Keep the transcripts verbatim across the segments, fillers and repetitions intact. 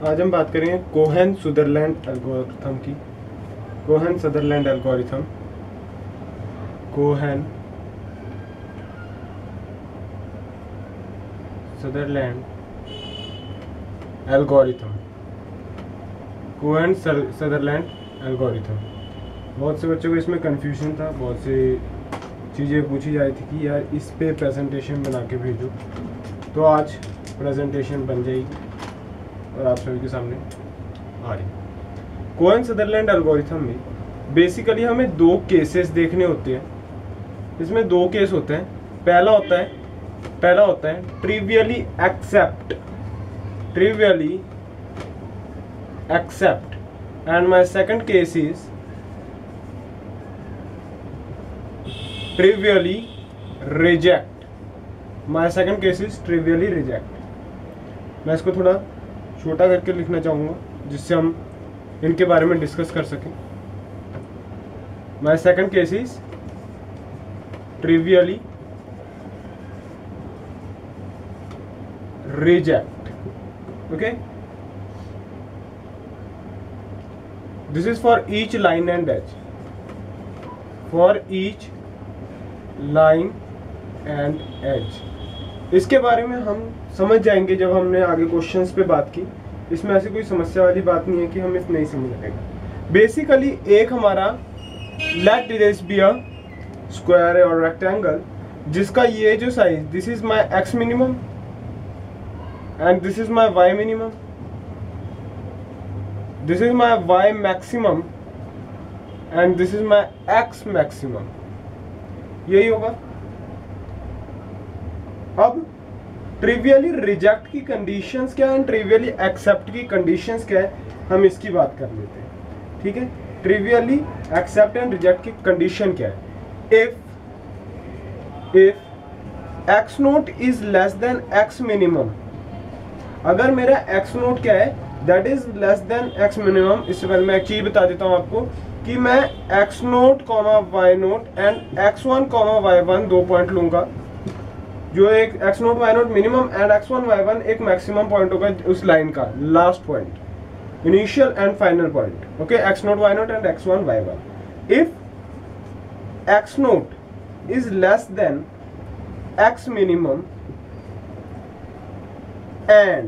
आज हम बात करेंगे कोहेन सुदरलैंड एल्गोरिथम की। Cohen Sutherland algorithm Cohen Sutherland algorithm Cohen Sutherland algorithm. बहुत से बच्चों को इसमें कंफ्यूजन था, बहुत से चीज़ें पूछी जा रही थी कि यार इस पे प्रेजेंटेशन बना के भेजो, तो आज प्रेजेंटेशन बन जाएगी और आप सभी के सामने आ रही। कोहेन सुदरलैंड एल्गोरिथम में बेसिकली हमें दो केसेस देखने होते हैं। इसमें दो केस होते हैं। पहला होता है पहला होता है trivially accept trivially accept and my second case is trivially reject. My second case is trivially reject. मैं इसको थोड़ा छोटा करके लिखना चाहूँगा जिससे हम इनके बारे में डिस्कस कर सकें। My second case is trivially reject. Okay, this is for each line and edge for each line and edge. इसके बारे में हम समझ जाएंगे जब हमने आगे क्वेश्चंस पे बात की। इसमें ऐसी कोई समस्या वाली बात नहीं है कि हम इस नहीं समझ लगेगा। बेसिकली एक हमारा let this be a square और रेक्टेंगल जिसका ये जो size, this is my x minimum and this is my y minimum, this is my y maximum and this is my x maximum. यही होगा। अब ट्रिवियली रिजेक्ट की कंडीशंस क्या है, ट्रिवियली एक्सेप्ट की कंडीशंस क्या है, हम इसकी बात कर लेते हैं। ठीक है, ट्रिवियली एक्सेप्ट एंड रिजेक्ट की कंडीशन क्या है। If if x nought is less than x minimum, अगर मेरा एक्स नोट क्या है that is less than x minimum. इससे पहले मैं एक चीज बता देता हूं आपको कि मैं x nought comma y nought and x one comma y one दो पॉइंट लूंगा, जो एक x nought y nought minimum and x one y one एक मैक्सिमम पॉइंट होगा उस लाइन का, last point, initial and final point. Okay, x nought y nought and x one y one. If x nought is less than x minimum and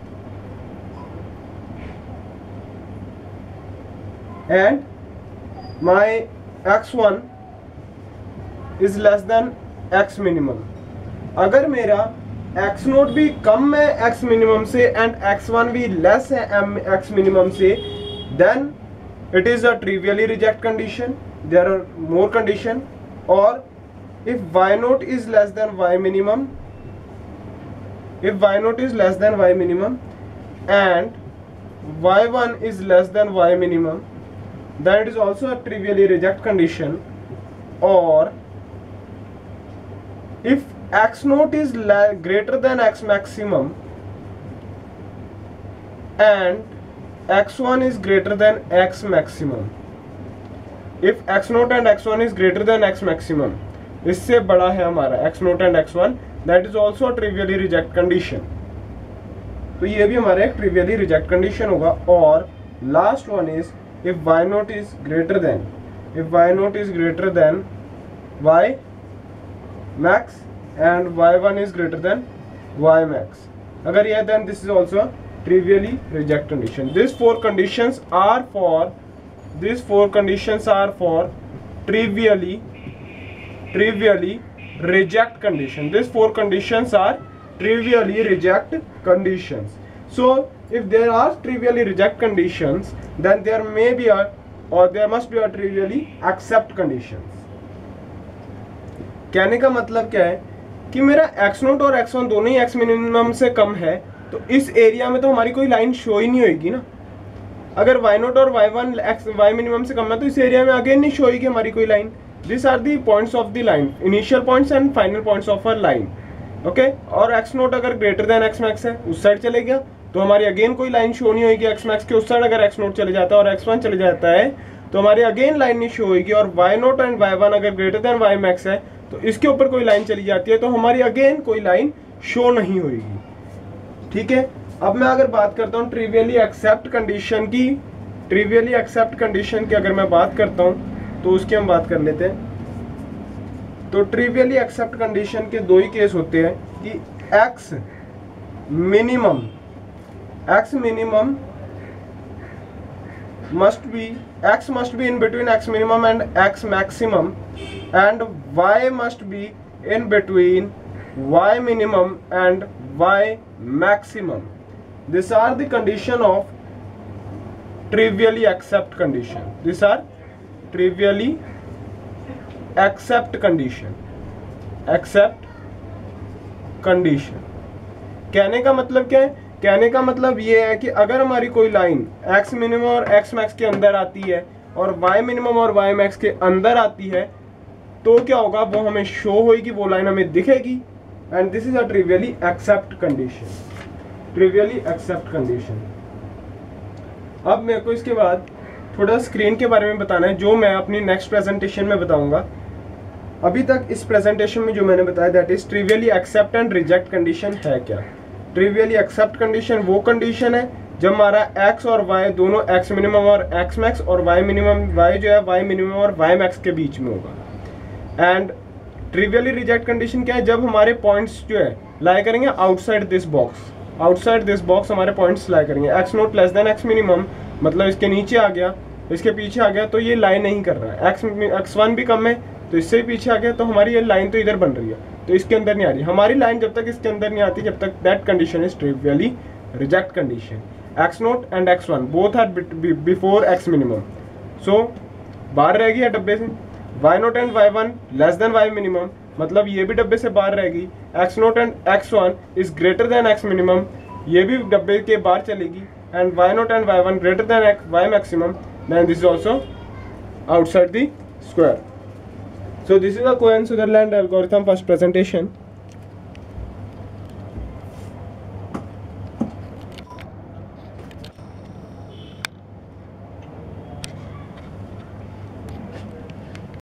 and my x one is less than x minimum, अगर मेरा x nought भी कम है x minimum से and x one भी less है x minimum से, then it is a trivially reject condition. There are more condition. और if y nought is less than y minimum, if y nought is less than y minimum and y one is less than y minimum, then it is also a trivially reject condition. Or if x naught is greater than x maximum and x one is greater than x maximum, if x naught and x one is greater than x maximum, इससे बड़ा है हमारा x naught and x one, that is also a trivially reject condition. तो ये भी हमारा एक trivially reject condition होगा। और last one is if y naught is greater than if y naught is greater than y max and y one is greater than y max, अगर ये then this is also a trivially reject condition. These four conditions are for these four conditions are for trivially trivially reject condition. These four conditions are trivially reject conditions. So if there are trivially reject conditions, then there may be a or there must be a trivially accept conditions. कहने का मतलब क्या है कि मेरा x nought और x one दोनों ही x मिनिमम से कम है, तो इस एरिया में तो हमारी कोई लाइन शो ही नहीं होगी ना। अगर y नोट और y one x y minimum से कम है तो इस एरिया में अगेन नहीं शो होगी हमारी कोई line. This are the points of the line, initial points and final points of a line. Okay, और x नोट अगर ग्रेटर देन x मैक्स है उस साइड चले गया तो हमारी अगेन कोई लाइन शो नहीं होगी x मैक्स के उस साइड। अगर x नोट चले जाता है और x वन चले जाता है तो हमारी अगेन लाइन नहीं शो होगी। और y nought and y one अगर ग्रेटर देन y मैक्स है तो इसके ऊपर कोई लाइन चली जाती है तो हमारी अगेन कोई लाइन शो नहीं होगी। ठीक है, अब मैं अगर बात करता हूँ ट्रिवियली एक्सेप्ट कंडीशन की, ट्रिवियली एक्सेप्ट कंडीशन की अगर मैं बात करता हूँ तो उसकी हम बात कर लेते हैं। तो ट्रिवियली एक्सेप्ट कंडीशन के दो ही केस होते हैं कि x minimum, x minimum must be, x must be in between x minimum and x maximum, and y must be in between y minimum and y maximum. These are the condition of trivially accept condition. These are trivially accept condition. Accept condition. कहने का मतलब क्या है? कहने का मतलब ये है कि अगर हमारी कोई लाइन x मिनिमम और x मैक्स के अंदर आती है और y मिनिमम और y मैक्स के अंदर आती है तो क्या होगा, वो हमें शो होगी, वो लाइन हमें दिखेगी। And this is a trivially accept condition, trivially accept condition. अब मेरे को इसके बाद थोड़ा स्क्रीन के बारे में बताना है, जो मैं अपनी नेक्स्ट प्रेजेंटेशन में बताऊंगा। अभी तक इस प्रेजेंटेशन में जो मैंने बताया that is trivially accept and reject condition है क्या। ट्रिवियली एक्सेप्ट कंडीशन वो कंडीशन है जब हमारा x और y दोनों x मिनिमम और x मैक्स और y मिनिमम y जो है y मिनिमम और y मैक्स के बीच में होगा। एंड ट्रिवियली रिजेक्ट कंडीशन क्या है, जब हमारे पॉइंट्स जो है लाई करेंगे outside this box, outside this box हमारे पॉइंट्स लाई करेंगे। x nought less than x minimum मतलब इसके नीचे आ गया, इसके पीछे आ गया तो ये लाइन नहीं कर रहा है। x एक्स वन भी कम है तो इससे पीछे आ गया तो हमारी ये लाइन तो इधर बन रही है, तो इसके अंदर नहीं आ रही हमारी लाइन। जब तक इसके अंदर नहीं आती जब तक that condition is trivially reject condition. X nought and x one both are before x minimum, so बाहर रहेगी या डब्बे से। Y nought and y one less than y minimum मतलब ये भी डब्बे से बाहर रहेगी। X nought and x one is greater than x minimum, ये भी डब्बे के बाहर चलेगी। And y nought and y one greater than y maximum, then this is also outside the square. So this is a Cohen-Sutherland algorithm first presentation.